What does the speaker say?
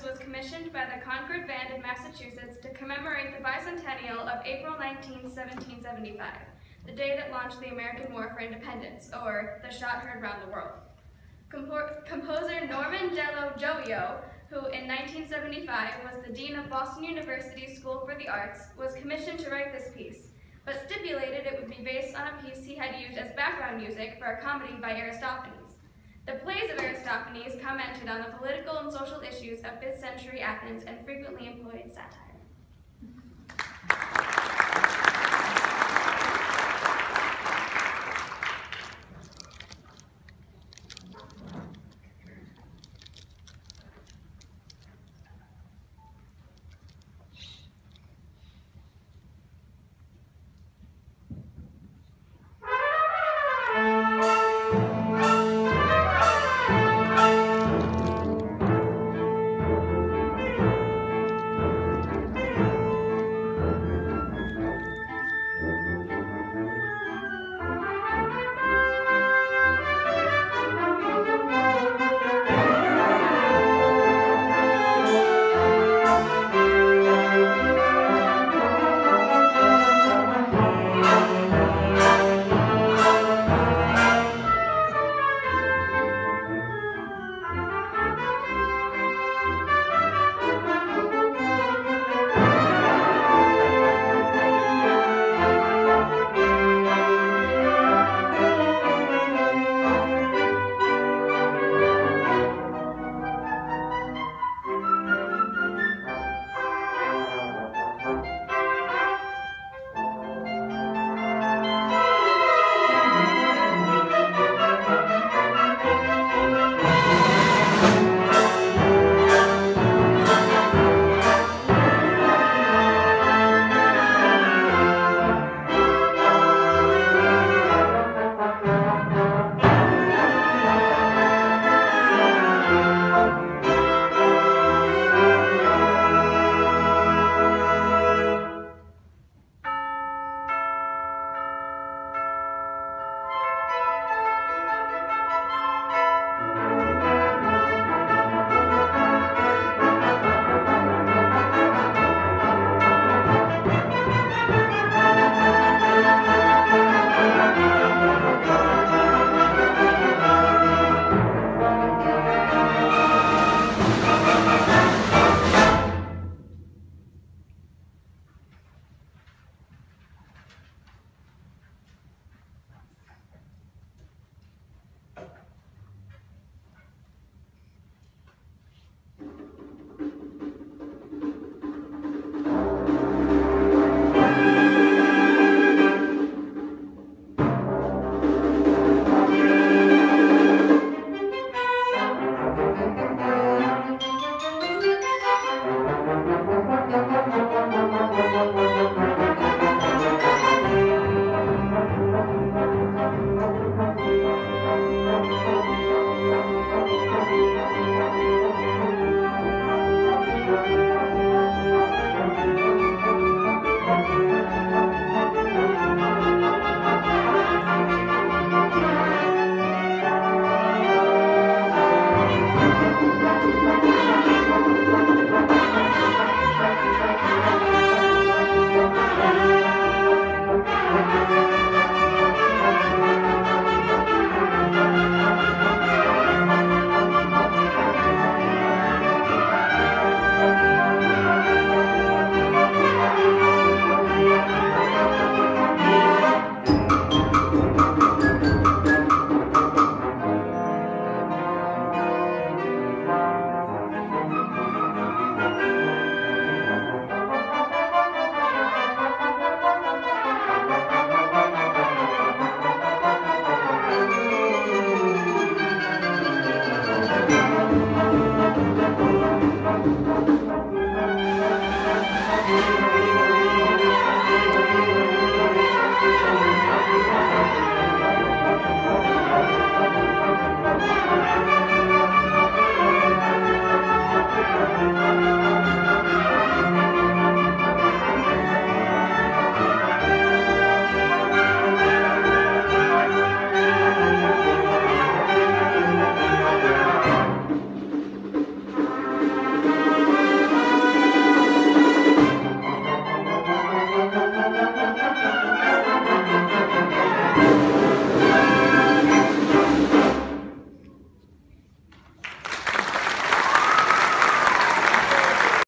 was commissioned by the Concord Band of Massachusetts to commemorate the bicentennial of April 19, 1775, the day that launched the American War for Independence, or the shot heard round the world. Composer Norman Jello Joio, who in 1975 was the Dean of Boston University's School for the Arts, was commissioned to write this piece, but stipulated it would be based on a piece he had used as background music for a comedy by Aristophanes. The plays of Aristophanes commented on the political and social issues of 5th century Athens and frequently employed satire.